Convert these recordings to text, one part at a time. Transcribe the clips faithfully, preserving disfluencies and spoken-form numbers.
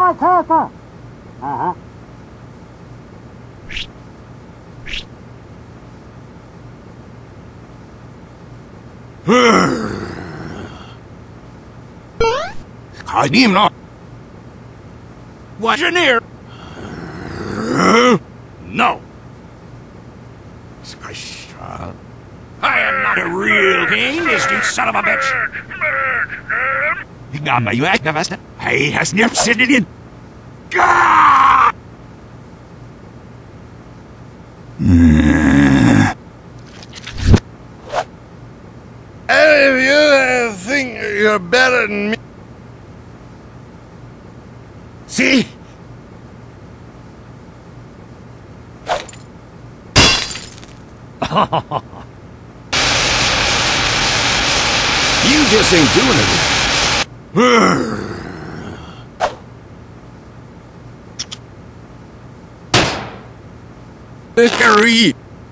attacker! Uh-huh. I need him now. What's your near? No. I am not a real king, this you son of a bitch. Gamma, you act of us. Hey, has near sitting in. Gah! Any of you think you're better than me? See? You just ain't doing it. Hickory!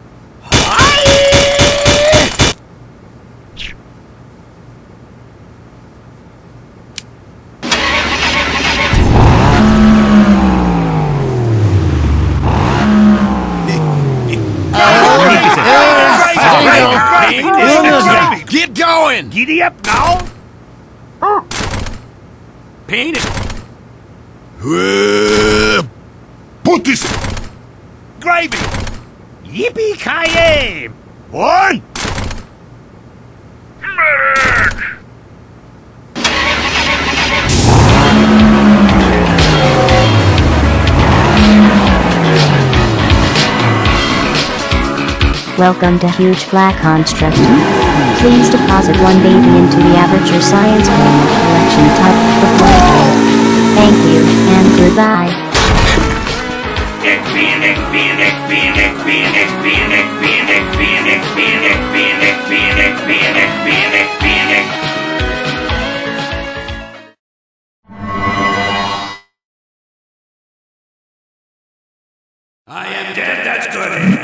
Get going! Giddy up now! Paint it! Put this... Gravy! Yippee-ki-yay! One! Welcome to Huge Black Construct. Please deposit one baby into the Aperture Science Baby Collection tub before I go. Thank you, and goodbye. I am dead, that's good.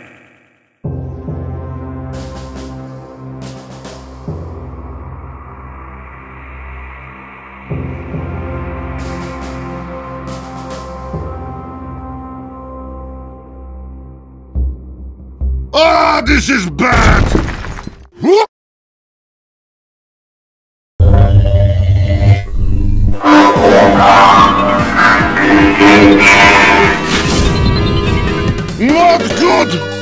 Ah, this is bad! Not good!